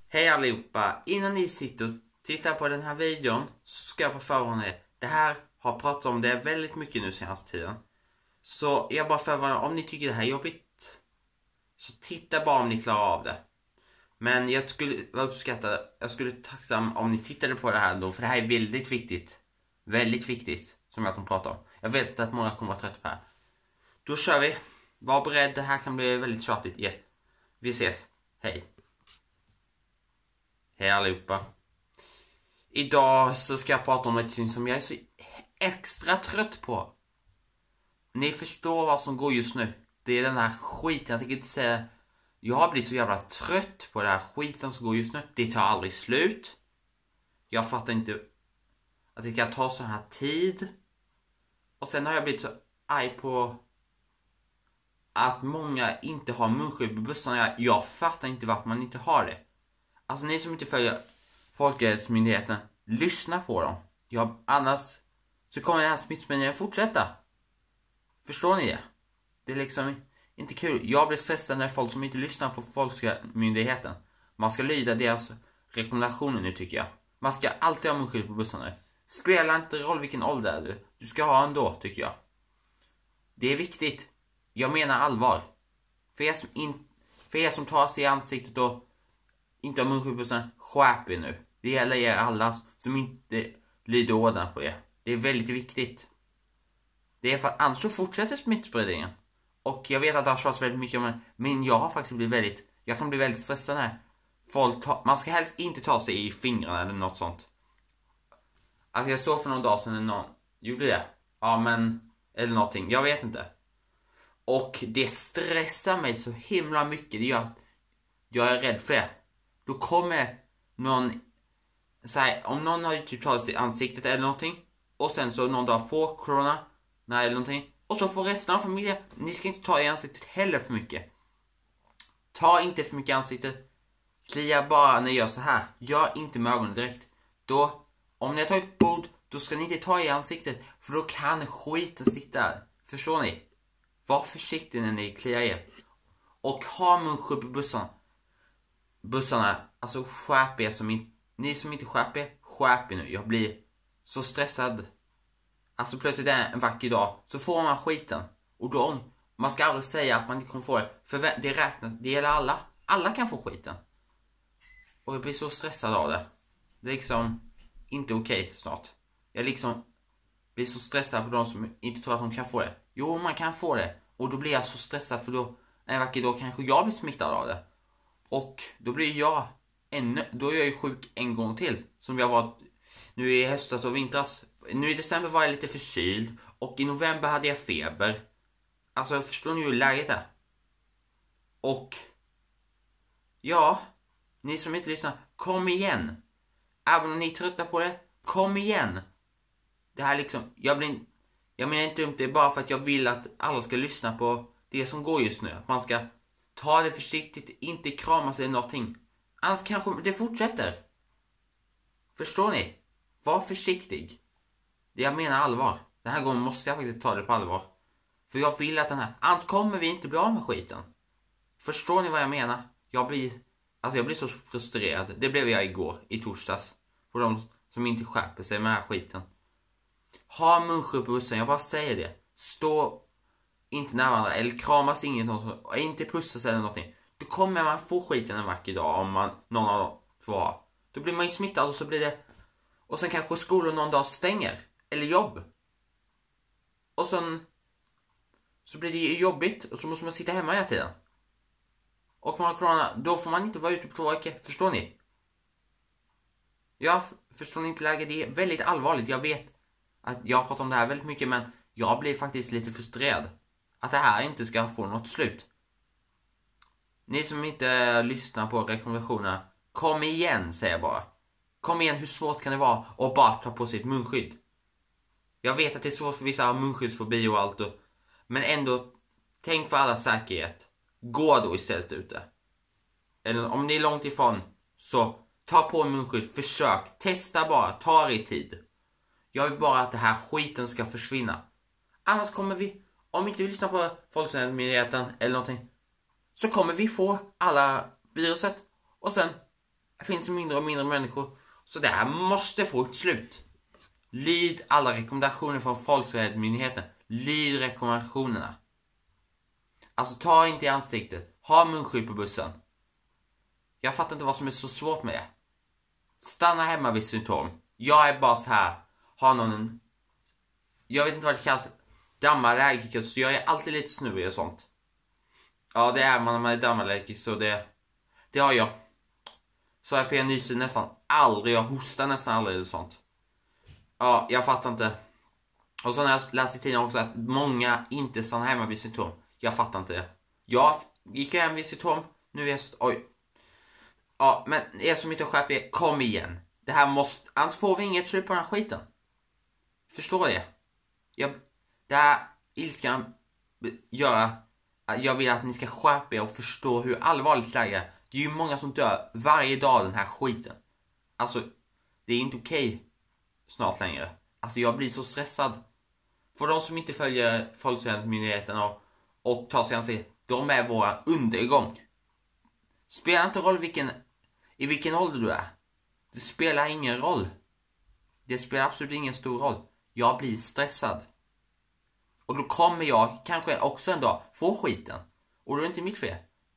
Hej allihopa! Innan ni sitter och tittar på den här videon så ska jag bara förvarna er. Det här har pratat om det väldigt mycket nu senaste tiden. Så jag bara förvarnar, om ni tycker det här är jobbigt så titta bara om ni klarar av det. Men jag skulle vara uppskattad, jag skulle tacksam om ni tittade på det här då, för det här är väldigt viktigt. Väldigt viktigt som jag kommer prata om. Jag vet att många kommer vara trötta på det här. Då kör vi. Var beredd, det här kan bli väldigt tjatigt. Yes. Vi ses. Hej. Hej allihopa. Idag så ska jag prata om något som jag är så extra trött på. Ni förstår vad som går just nu. Det är den här skiten, jag tänker inte säga. Jag har blivit så jävla trött på den här skiten som går just nu. Det tar aldrig slut. Jag fattar inte att det kan ta så här tid. Och sen har jag blivit så arg på att många inte har munskydd på bussarna. Jag fattar inte varför man inte har det. Alltså ni som inte följer Folkhälsomyndigheten, lyssna på dem. Annars så kommer den här smittspridningen fortsätta. Förstår ni det? Det är liksom inte kul. Jag blir stressad när folk som inte lyssnar på Folkhälsomyndigheten. Man ska lyda deras rekommendationer nu, tycker jag. Man ska alltid ha munskydd på bussarna. Spelar inte roll vilken ålder är du. Du ska ha ändå, tycker jag. Det är viktigt. Jag menar allvar. För er som tar sig i ansiktet och inte har munskydd på bussarna, skärp er nu. Det gäller er alla som inte lyder orderna på er. Det är väldigt viktigt. Det är för att annars så fortsätter smittspridningen. Och jag vet att det har tjats väldigt mycket om det. Men jag har faktiskt blivit jag kan bli väldigt stressad här. Man ska helst inte ta sig i fingrarna eller något sånt. Alltså jag såg för någon dag sedan när någon gjorde det. Ja men, eller någonting, jag vet inte. Och det stressar mig så himla mycket. Det gör att jag är rädd för det. Då kommer någon om någon har typ tagit sig i ansiktet eller någonting, och sen så någon dag får corona eller någonting, och så får resten av familjen. Ni ska inte ta i ansiktet heller för mycket. Ta inte för mycket i ansiktet. Klia bara när jag gör så här. Gör inte med ögonen direkt. Då, om ni har tagit blod, då ska ni inte ta i ansiktet, för då kan skiten sitta där. Förstår ni? Var försiktig när ni kliar er. Och ha munskydd på bussarna. Alltså skärp er. Ni som inte skärp er nu. Jag blir så stressad. Alltså plötsligt är en vacker dag så får man skiten. Och då, man ska aldrig säga att man inte kommer få det. För det räknas, det gäller alla. Alla kan få skiten. Och jag blir så stressad av det. Det är liksom inte okej snart. Jag liksom blir så stressad på de som inte tror att de kan få det. Jo, man kan få det. Och då blir jag så stressad, för då en vacker dag kanske jag blir smittad av det. Och då blir då är jag ju sjuk en gång till. Som jag var nu i höstas och vintras. Nu i december var jag lite förkyld. Och i november hade jag feber. Alltså förstår ni hur läget är? Och ja, ni som inte lyssnar, kom igen. Även om ni är trötta på det, kom igen. Det här liksom, jag menar inte dumt, det är bara för att jag vill att alla ska lyssna på det som går just nu. Att man ska ta det försiktigt, inte krama sig eller någonting. Annars kanske det fortsätter. Förstår ni? Var försiktig. Det jag menar allvar. Den här gången måste jag faktiskt ta det på allvar. För jag vill att annars kommer vi inte bli av med skiten. Förstår ni vad jag menar? Jag blir så frustrerad. Det blev jag igår, i torsdags. På de som inte skärper sig med den här skiten. Ha munskydd på bussen, jag bara säger det. Stå inte nära varandra eller kramas inget, inte pussas eller någonting. Då kommer man få skiten en vacker dag om någon av dem får ha. Då blir man ju smittad och så blir det. Och sen kanske skolor någon dag stänger. Eller jobb. Och sen så blir det jobbigt och så måste man sitta hemma hela tiden. Och man har corona, då får man inte vara ute på 2 veckor. Förstår ni? Ja, förstår ni inte läget? Det är väldigt allvarligt. Jag vet att jag har pratat om det här väldigt mycket, men jag blir faktiskt lite frustrerad. Att det här inte ska få något slut. Ni som inte lyssnar på rekommendationerna, kom igen, säger jag bara. Kom igen, hur svårt kan det vara att bara ta på sig ett munskydd? Jag vet att det är svårt för vissa att ha munskyddsfobi och allt. Men ändå, tänk för alla säkerhet. Gå då istället ute. Eller om ni är långt ifrån, så ta på en munskydd. Försök, testa bara, ta er tid. Jag vill bara att det här skiten ska försvinna. Annars kommer vi, om inte vi lyssnar på Folkhälsomyndigheten eller någonting, så kommer vi få alla viruset. Och sen Det finns mindre och mindre människor. Så det här måste få ett slut. Lyd alla rekommendationer från Folkhälsomyndigheten. Lyd rekommendationerna. Alltså ta inte i ansiktet. Ha munskydd på bussen. Jag fattar inte vad som är så svårt med det. Stanna hemma vid symptom. Jag är bara så här. Har någon... Jag vet inte vad det kallas. Dammallergiker. Så jag är alltid lite snuvig och sånt. Ja, det är man när man är dammallergiker. Så det har jag. Så jag nyser nästan aldrig. Jag hostar nästan aldrig och sånt. Ja, jag fattar inte. Och så när jag läste i tidningen också att många inte stannar hemma vid symptom. Jag fattar inte det. Jag gick hem vid symptom. Nu är jag så... Oj. Ja, men er som inte skärper er, kom igen. Det här måste... Annars får vi inget slut på den här skiten. Förstår det? Det här ilskan gör att jag vill att ni ska skärpa er och förstå hur allvarligt läget är. Det är ju många som dör varje dag den här skiten. Alltså, det är inte okej snart längre. Alltså, jag blir så stressad. För de som inte följer Folkhälsomyndigheten och tar sig an sig, de är våra undergång. Spelar inte roll i vilken ålder du är. Det spelar ingen roll. Det spelar absolut ingen stor roll. Jag blir stressad. Och då kommer jag kanske också en dag få skiten. Och då är det inte mitt fel.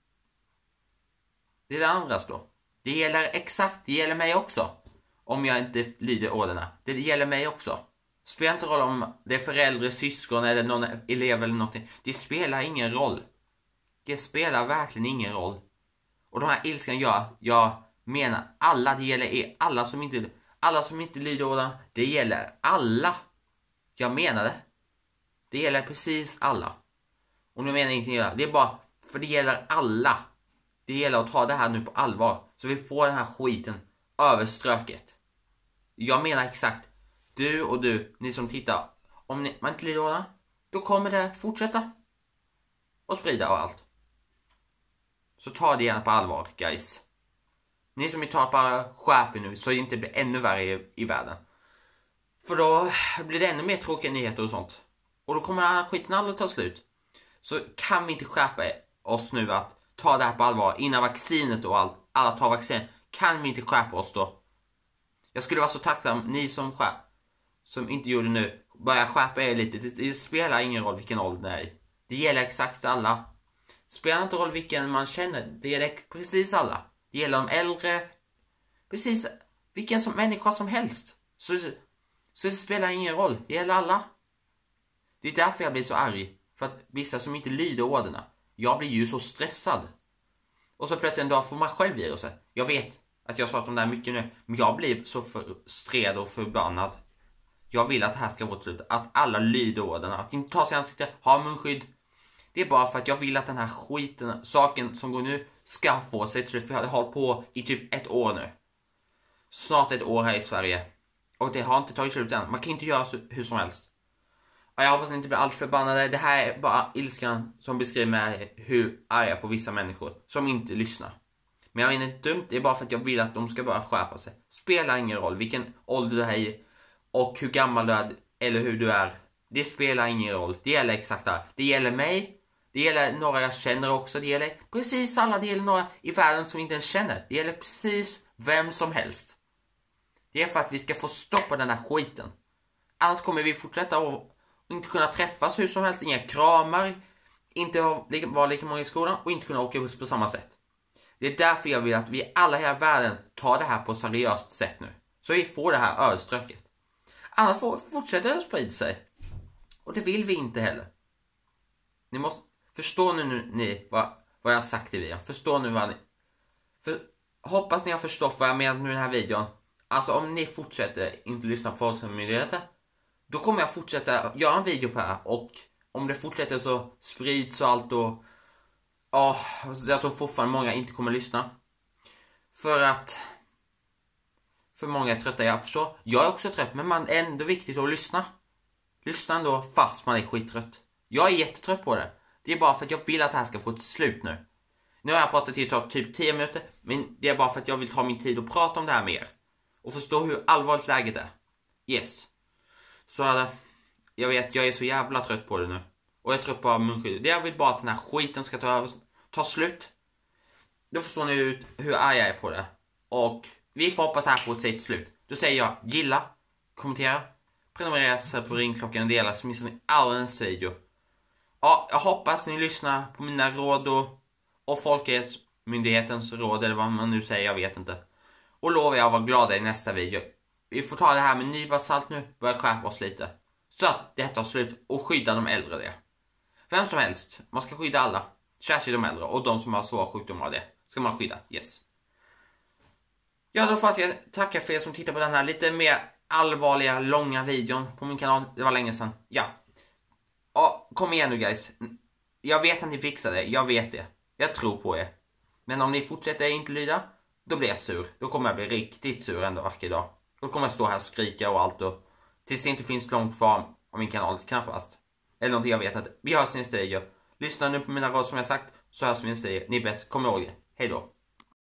Det är det andras då. Det gäller mig också. Om jag inte lyder orderna. Det gäller mig också. Spelar inte roll om det är föräldrar, syskon eller någon elev eller någonting. Det spelar ingen roll. Det spelar verkligen ingen roll. Och de här ilskan gör att jag menar alla. Det gäller er. Alla som inte lyder orderna. Det gäller alla. Jag menar det. Det gäller precis alla. Och nu menar jag ingenting göra. Det är bara för det gäller alla. Det gäller att ta det här nu på allvar. Så vi får den här skiten överströket. Jag menar exakt. Du och ni som tittar. Om man inte lyder orderna, då kommer det fortsätta. Och sprida och allt. Så ta det gärna på allvar, guys. Ni som inte tar bara skärp nu så det inte blir ännu värre i världen. För då blir det ännu mer tråkiga nyheter och sånt. Och då kommer den här skiten aldrig ta slut. Så kan vi inte skärpa oss nu att ta det här på allvar innan vaccinet och allt. Alla tar vaccin. Kan vi inte skärpa oss då? Jag skulle vara så tacksam. Ni som inte gjorde nu. Börja skärpa er lite. Det spelar ingen roll vilken ålder det är. Det gäller exakt alla. Spelar inte roll vilken man känner. Det gäller precis alla. Det gäller de äldre. Precis vilken människa som helst. Så det spelar ingen roll. Det gäller alla. Det är därför jag blir så arg. För att vissa som inte lyder orderna. Jag blir ju så stressad. Och så plötsligt en dag får man själv viruset. Jag vet att jag pratar om det här mycket nu. Men jag blir så frustrerad och förbannad. Jag vill att det här ska vara slut. Att alla lyder orderna. Att inte ta sig ansikte. Ha munskydd. Det är bara för att jag vill att den här skiten. Saken som går nu. Ska få sig slut. För jag har hållit på i typ 1 år nu. Snart 1 år här i Sverige. Och det har inte tagit slut än. Man kan inte göra hur som helst. Jag hoppas inte blir allt förbannade. Det här är bara ilskan som beskriver mig hur arg jag är på vissa människor som inte lyssnar. Men jag menar inte dumt. Det är bara för att jag vill att de ska bara skärpa sig. Spelar ingen roll vilken ålder du är i och hur gammal du är eller hur du är. Det spelar ingen roll. Det gäller exakt det här. Det gäller mig. Det gäller några jag känner också. Det gäller precis alla. Det gäller några i världen som inte ens känner. Det gäller precis vem som helst. Det är för att vi ska få stopp på den här skiten. Annars kommer vi fortsätta och inte kunna träffas hur som helst. Inga kramar. Inte vara lika många i skolan. Och inte kunna åka buss på samma sätt. Det är därför jag vill att vi alla i hela världen tar det här på ett seriöst sätt nu. Så vi får det här överströket. Annars fortsätter det att sprida sig. Och det vill vi inte heller. Ni måste förstå nu vad jag har sagt i videon. Förstå nu vad ni... hoppas ni har förstått vad jag menar nu i den här videon. Alltså om ni fortsätter inte lyssna på Folkhälsomyndigheten. Då kommer jag fortsätta göra en video på det här. Och om det fortsätter så sprids och allt och... jag tror fortfarande många inte kommer lyssna. För att... För många är trötta, jag förstår. Jag är också trött, men man är ändå viktigt att lyssna. Lyssna ändå fast man är skittrött. Jag är jättetrött på det. Det är bara för att jag vill att det här ska få ett slut nu. Nu har jag pratat i typ 10 minuter. Men det är bara för att jag vill ta min tid och prata om det här mer. Och förstå hur allvarligt läget är. Yes. Så jag vet, jag är så jävla trött på det nu. Och jag är trött på munskydd. Jag vill bara att den här skiten ska ta slut. Då förstår ni hur arg jag är på det. Och vi får hoppas här på ett sitt slut. Då säger jag gilla, kommentera, prenumerera, så på ringklockan och dela så missar ni aldrig en video. Ja, jag hoppas ni lyssnar på mina råd och Folkhälsomyndighetens råd eller vad man nu säger, jag vet inte. Och lovar jag att vara glada i nästa video. Vi får ta det här med nypa salt nu, börja skärpa oss lite. Så att det tar slut och skydda de äldre det. Vem som helst, man ska skydda alla. Särskilt de äldre och de som har svåra sjukdomar av det. Ska man skydda, yes. Ja, då får jag tacka för er som tittar på den här lite mer allvarliga, långa videon på min kanal. Det var länge sedan, ja. Och kom igen nu guys. Jag vet att ni fixar det, jag vet det. Jag tror på er. Men om ni fortsätter inte lyda, då blir jag sur. Då kommer jag bli riktigt sur en dag. Då kommer jag stå här och skrika och allt. Och tills det inte finns långt kvar av min kanal, knappast. Eller någonting jag vet att vi hörs i nästa video. Lyssna nu på mina råd som jag sagt, så hörs vi i nästa video. Ni är bäst, kom ihåg det. Hej då.